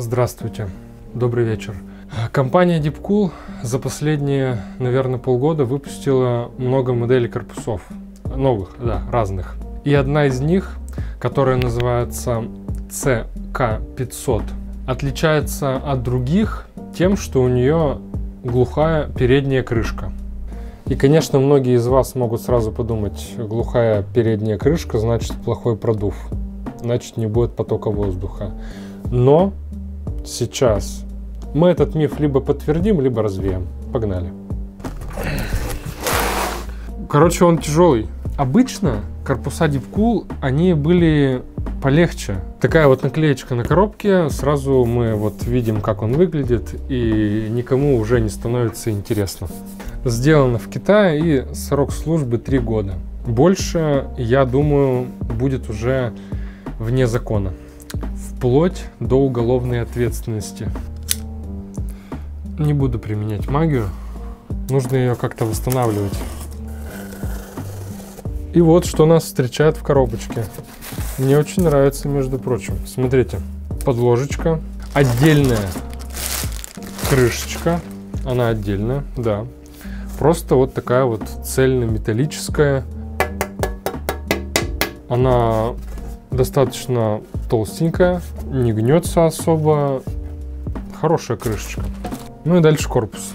Здравствуйте, добрый вечер. Компания Deepcool за последние, наверное, полгода выпустила много моделей корпусов. Новых, да, разных. И одна из них, которая называется CK500, отличается от других тем, что у нее глухая передняя крышка. И, конечно, многие из вас могут сразу подумать, глухая передняя крышка, значит плохой продув, значит не будет потока воздуха. Но сейчас мы этот миф либо подтвердим, либо развеем. Погнали. Короче, он тяжелый. Обычно корпуса Deepcool, они были полегче. Такая вот наклеечка на коробке, сразу мы вот видим, как он выглядит, и никому уже не становится интересно. Сделано в Китае, и срок службы 3 года. Больше, я думаю, будет уже вне закона. Вплоть до уголовной ответственности. Не буду применять магию. Нужно ее как-то восстанавливать. И вот что нас встречает в коробочке. Мне очень нравится, между прочим. Смотрите, подложечка. Отдельная крышечка. Она отдельная, да. Просто вот такая вот цельнометаллическая. Она достаточно толстенькая, не гнется особо. Хорошая крышечка. Ну и дальше корпус.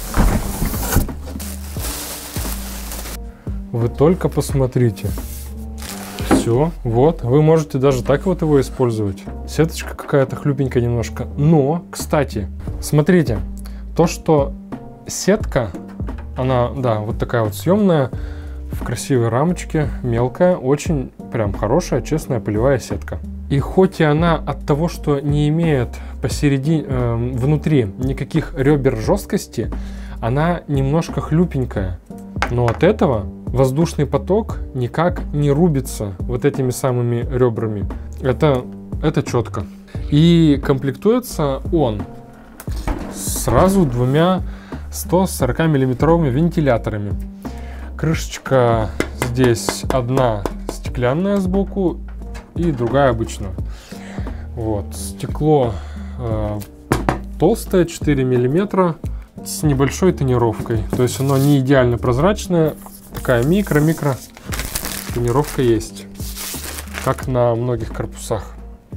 Вы только посмотрите. Все, вот. Вы можете даже так вот его использовать. Сеточка какая-то хлюпенькая немножко. Но, кстати, смотрите. То, что сетка, она, да, вот такая вот съемная, в красивой рамочке, мелкая, очень прям хорошая, честная полевая сетка. И хоть и она от того, что не имеет посередине, внутри никаких ребер жесткости, она немножко хлюпенькая. Но от этого воздушный поток никак не рубится вот этими самыми ребрами. Это четко. И комплектуется он сразу двумя 140 миллиметровыми вентиляторами. Крышечка здесь одна стеклянная сбоку и другая обычная. Вот. Стекло толстое, 4 миллиметра, с небольшой тонировкой. То есть оно не идеально прозрачное, такая микро-микро тонировка есть, как на многих корпусах.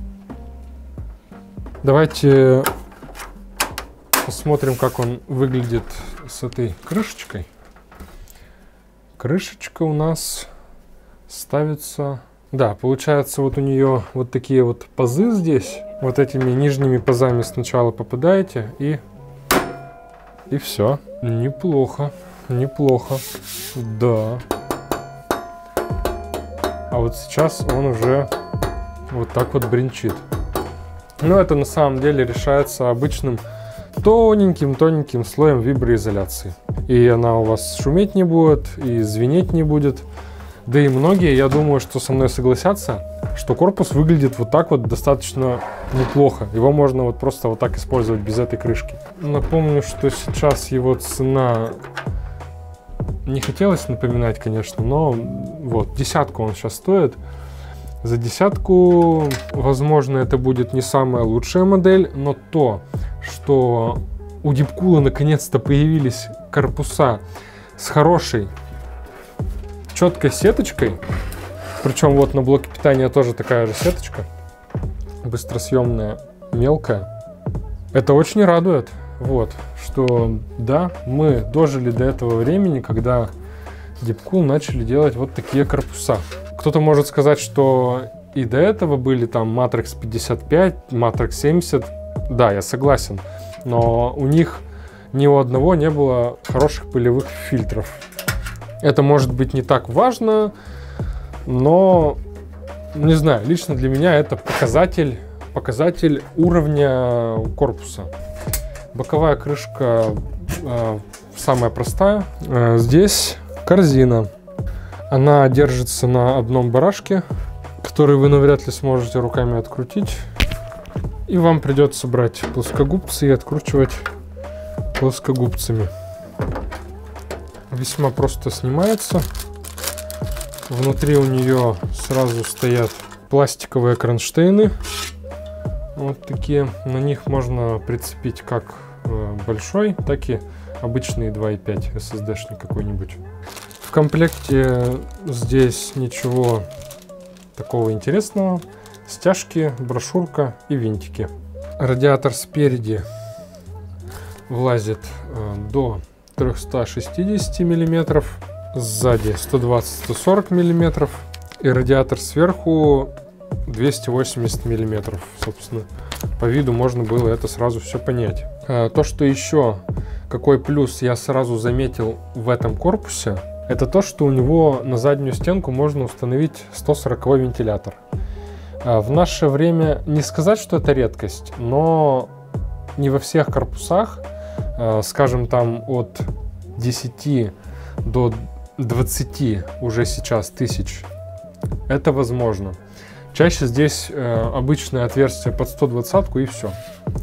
Давайте посмотрим, как он выглядит с этой крышечкой. Крышечка у нас ставится... Да, получается, вот у нее вот такие вот пазы здесь. Вот этими нижними пазами сначала попадаете, и все. Неплохо, неплохо. Да. А вот сейчас он уже вот так вот бренчит. Но это на самом деле решается обычным тоненьким слоем виброизоляции. И она у вас шуметь не будет, и звенеть не будет. Да и многие, я думаю, что со мной согласятся, что корпус выглядит вот так вот достаточно неплохо. Его можно вот просто вот так использовать без этой крышки. Напомню, что сейчас его цена... Не хотелось напоминать, конечно, но вот 10 он сейчас стоит. За 10, возможно, это будет не самая лучшая модель, но то, что у Deepcool наконец-то появились корпуса с хорошей четкой сеточкой, причем вот на блоке питания тоже такая же сеточка, быстросъемная, мелкая, это очень радует. Вот, что да, мы дожили до этого времени, когда Deepcool начали делать вот такие корпуса. Кто-то может сказать, что и до этого были там Matrix 55, Matrix 70. Да, я согласен. Но у них ни у одного не было хороших пылевых фильтров. Это может быть не так важно, но, не знаю, лично для меня это показатель уровня корпуса. Боковая крышка самая простая. Здесь корзина. Она держится на одном барашке, который вы навряд ли сможете руками открутить. И вам придется брать плоскогубцы и откручивать плоскогубцами. Весьма просто снимается. Внутри у нее сразу стоят пластиковые кронштейны. Вот такие. На них можно прицепить как большой, так и обычный 2.5 SSD-шник какой-нибудь. В комплекте здесь ничего такого интересного. Стяжки, брошюрка и винтики. Радиатор спереди влазит до 360 мм, сзади 120-140 мм, и радиатор сверху 280 мм. Собственно, по виду можно было это сразу все понять. То, что еще, какой плюс я сразу заметил в этом корпусе, это то, что у него на заднюю стенку можно установить 140-й вентилятор. В наше время не сказать, что это редкость, но не во всех корпусах, скажем, там от 10 до 20 уже сейчас тысяч, это возможно. Чаще здесь обычное отверстие под 120-ку и все.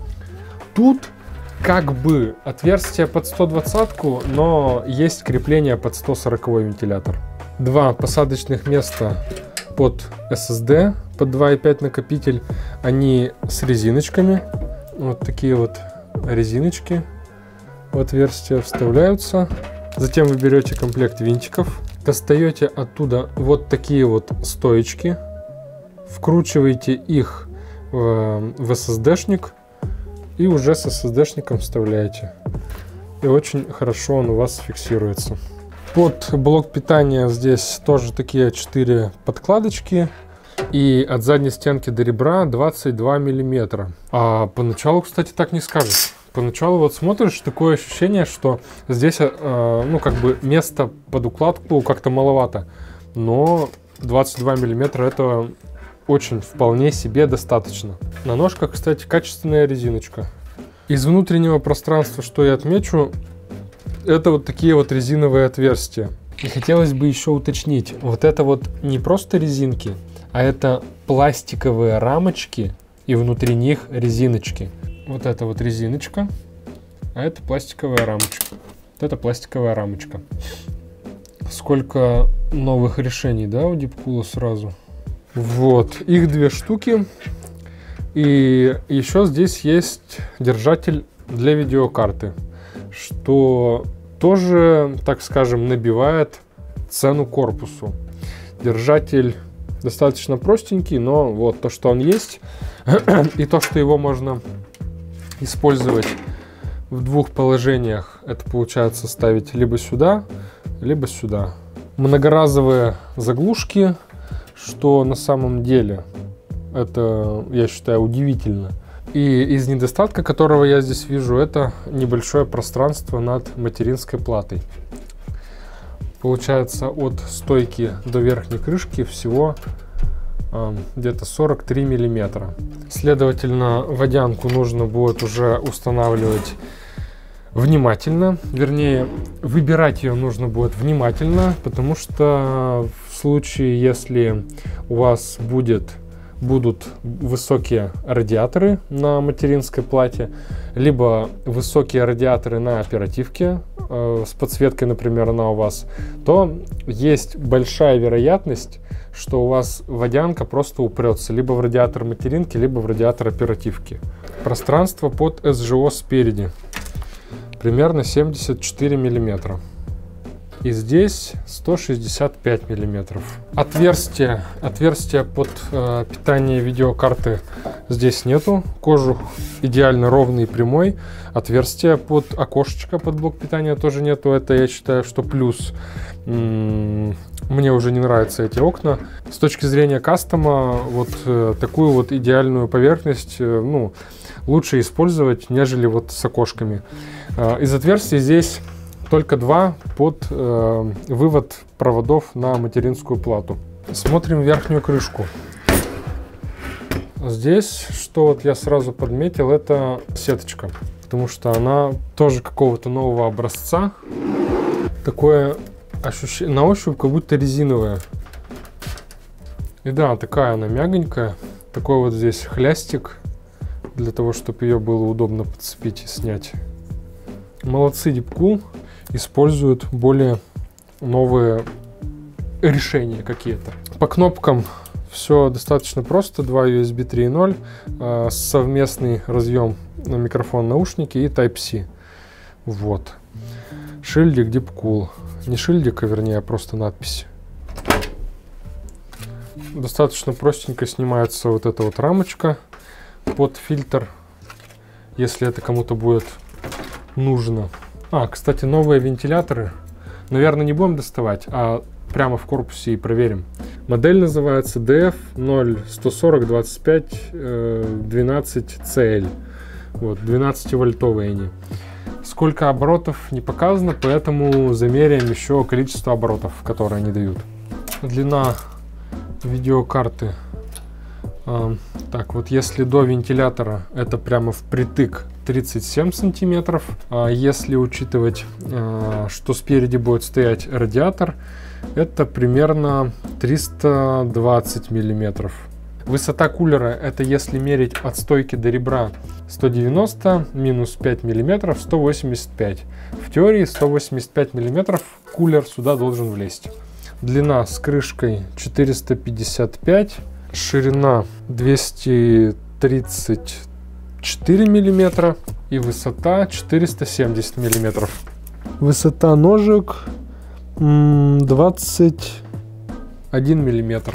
Тут как бы отверстие под 120-ку, но есть крепление под 140-й вентилятор. Два посадочных места под SSD, под 2.5 накопитель, они с резиночками. Вот такие вот резиночки в отверстие вставляются. Затем вы берете комплект винтиков, достаете оттуда вот такие вот стоечки, вкручиваете их в SSD-шник и уже с SSD-шником вставляете. И очень хорошо он у вас фиксируется. Под блок питания здесь тоже такие 4 подкладочки. И от задней стенки до ребра 22 мм. А поначалу, кстати, так не скажешь. Поначалу вот смотришь, такое ощущение, что здесь, ну, как бы места под укладку как-то маловато. Но 22 мм это очень вполне себе достаточно. На ножках, кстати, качественная резиночка. Из внутреннего пространства, что я отмечу, это вот такие вот резиновые отверстия. И хотелось бы еще уточнить, вот это вот не просто резинки, а это пластиковые рамочки и внутри них резиночки. Вот это вот резиночка, а это пластиковая рамочка. Вот это пластиковая рамочка. Сколько новых решений, да, у Deepcool сразу. Вот, их 2 штуки. И еще здесь есть держатель для видеокарты, что тоже, так скажем, набивает цену корпусу. Держатель достаточно простенький, но вот то, что он есть, и то, что его можно использовать в 2 положениях, это получается ставить либо сюда, либо сюда. Многоразовые заглушки, что на самом деле это, я считаю, удивительно. И из недостатка, которого я здесь вижу, это небольшое пространство над материнской платой. Получается, от стойки до верхней крышки всего где-то 43 мм. Следовательно, водянку нужно будет уже устанавливать внимательно. Вернее, выбирать ее нужно будет внимательно, потому что в случае, если у вас будут высокие радиаторы на материнской плате, либо высокие радиаторы на оперативке, с подсветкой, например, она у вас, то есть большая вероятность, что у вас водянка просто упрется либо в радиатор материнки, либо в радиатор оперативки. Пространство под СЖО спереди примерно 74 мм. И здесь 165 мм. Отверстия под питание видеокарты здесь нету. Кожух идеально ровный и прямой. Отверстия под окошечко под блок питания тоже нету. Это, я считаю, что плюс. Мне уже не нравятся эти окна. С точки зрения кастома, вот такую вот идеальную поверхность, ну, лучше использовать, нежели вот с окошками. Из отверстий здесь только 2 под вывод проводов на материнскую плату. Смотрим верхнюю крышку. Здесь, что вот я сразу подметил, это сеточка, потому что она тоже какого-то нового образца. Такое ощущение, на ощупь как будто резиновая. И да, такая она мягонькая. Такой вот здесь хлястик, для того, чтобы ее было удобно подцепить и снять. Молодцы, Deepcool. Используют более новые решения какие-то. По кнопкам Все достаточно просто. 2 USB 3.0, совместный разъем на микрофон, наушники и Type-C. Вот. Шильдик Deepcool. Не шильдик, а вернее, просто надпись. Достаточно простенько снимается вот эта вот рамочка под фильтр, если это кому-то будет нужно. Кстати, новые вентиляторы. Наверное, не будем доставать, а прямо в корпусе и проверим. Модель называется DF0-140-25-12CL. Вот, 12-вольтовые они. Сколько оборотов не показано, поэтому замеряем еще количество оборотов, которые они дают. Длина видеокарты. Так, вот если до вентилятора это прямо впритык 37 сантиметров, если учитывать, что спереди будет стоять радиатор, это примерно 320 миллиметров. Высота кулера, это если мерить от стойки до ребра, 190 минус 5 миллиметров, 185. В теории 185 миллиметров кулер сюда должен влезть. Длина с крышкой 455, ширина 234 миллиметра и высота 470 миллиметров. Высота ножек 21 миллиметр.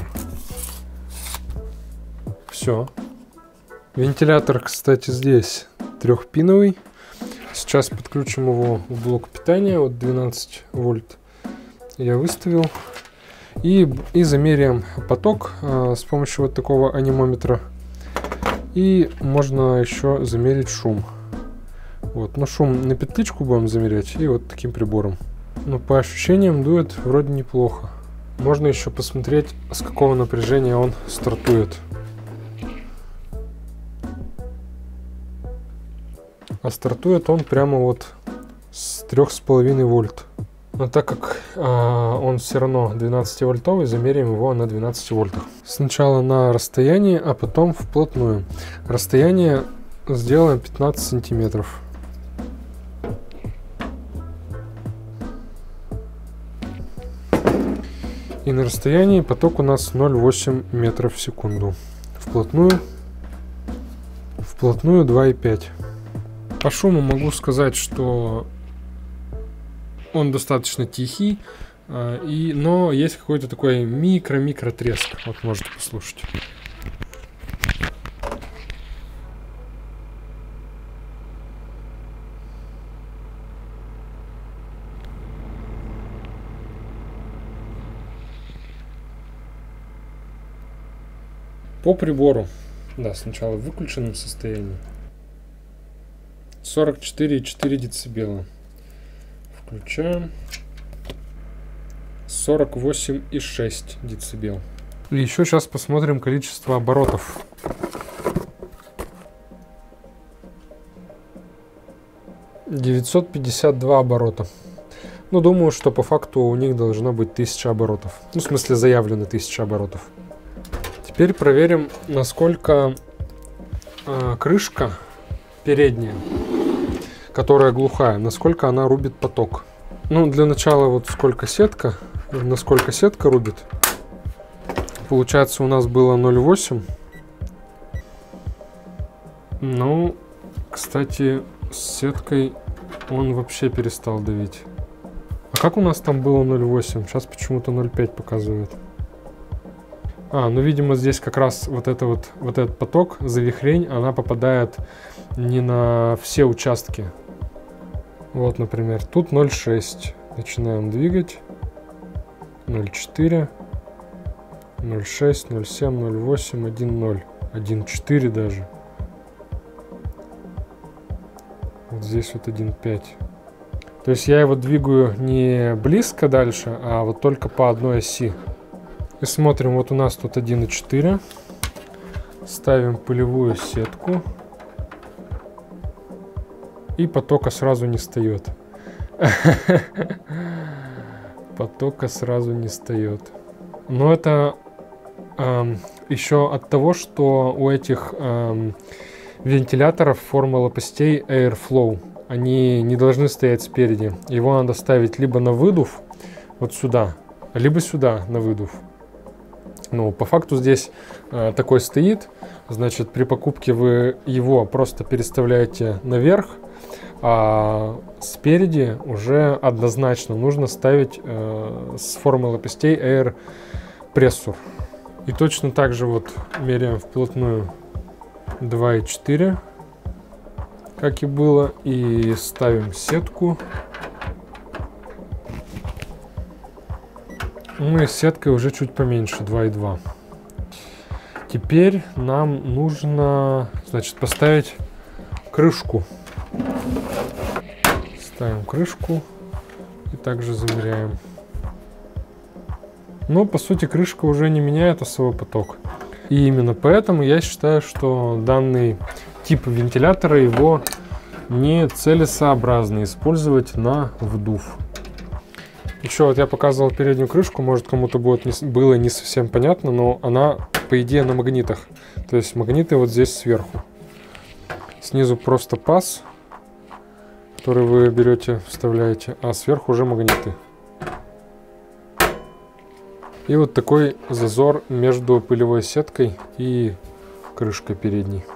Все. Вентилятор, кстати, здесь трехпиновый. Сейчас подключим его в блок питания. Вот 12 вольт я выставил. И замеряем поток с помощью вот такого анимометра. И можно еще замерить шум. Вот, но шум на петличку будем замерять и вот таким прибором. Но по ощущениям дует вроде неплохо. Можно еще посмотреть, с какого напряжения он стартует. А стартует он прямо вот с 3,5 вольт. Но так как он все равно 12-вольтовый, замеряем его на 12 вольтах. Сначала на расстоянии, а потом вплотную. Расстояние сделаем 15 сантиметров. И на расстоянии поток у нас 0,8 метров в секунду. Вплотную 2,5. По шуму могу сказать, что он достаточно тихий, но есть какой-то такой микро треск. Вот можете послушать. По прибору, да, сначала в выключенном состоянии, 44,4 децибела. Включаем. 48,6 децибел. И еще сейчас посмотрим количество оборотов. $952 оборота. Ну, думаю, что по факту у них должно быть 1000 оборотов. Ну, в смысле, заявлено 1000 оборотов. Теперь проверим, насколько крышка передняя, которая глухая, насколько она рубит поток. Ну, для начала вот сколько сетка, насколько сетка рубит. Получается, у нас было 0,8. Ну, кстати, с сеткой он вообще перестал давить. А как у нас там было 0,8? Сейчас почему-то 0,5 показывает. Ну, видимо, здесь как раз вот этот поток, завихрень, она попадает не на все участки. Вот, например, тут 0,6. Начинаем двигать. 0,4, 0,6, 0,7, 0,8, 1,0. 1,4 даже. Вот здесь вот 1,5. То есть я его двигаю не близко дальше, а вот только по одной оси. И смотрим, вот у нас тут 1,4. Ставим пылевую сетку. И потока сразу не встает. Потока сразу не встает. Но это еще от того, что у этих вентиляторов формы лопастей Airflow. Они не должны стоять спереди. Его надо ставить либо на выдув, вот сюда, либо сюда на выдув. Ну, по факту здесь такой стоит. Значит, при покупке вы его просто переставляете наверх, а спереди уже однозначно нужно ставить с формы лопастей Air прессур. И точно так же вот меряем вплотную 2,4, как и было, и ставим сетку. Ну и с сеткой уже чуть поменьше, 2,2. Теперь нам нужно, значит, поставить крышку. Ставим крышку и также замеряем. Но по сути крышка уже не меняет осевой поток. И именно поэтому я считаю, что данный тип вентилятора его не целесообразно использовать на вдув. Еще вот я показывал переднюю крышку, может кому-то было не совсем понятно, но она по идее на магнитах. То есть магниты вот здесь сверху. Снизу просто паз, который вы берете, вставляете, а сверху уже магниты. И вот такой зазор между пылевой сеткой и крышкой передней.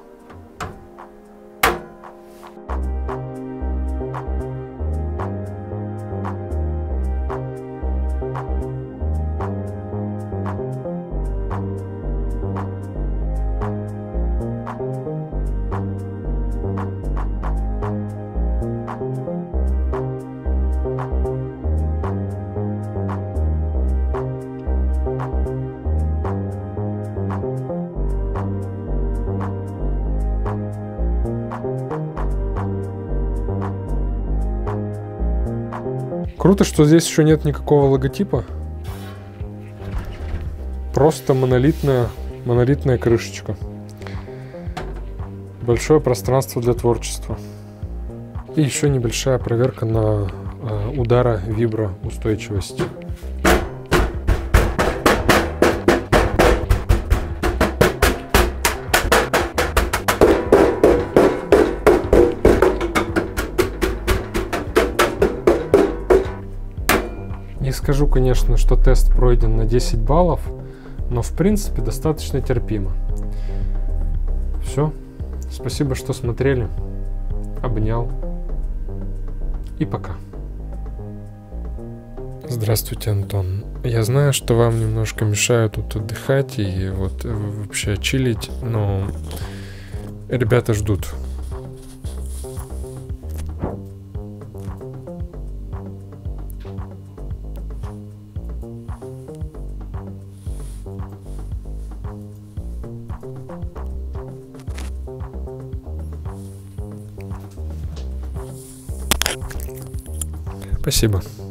Круто, что здесь еще нет никакого логотипа. Просто монолитная крышечка. Большое пространство для творчества. И еще небольшая проверка на удара виброустойчивость. Не скажу, конечно, что тест пройден на 10 баллов, но в принципе достаточно терпимо. Все. Спасибо, что смотрели. Обнял. И пока. Здравствуйте, Антон. Я знаю, что вам немножко мешают тут отдыхать и вот вообще чилить, но ребята ждут. Спасибо.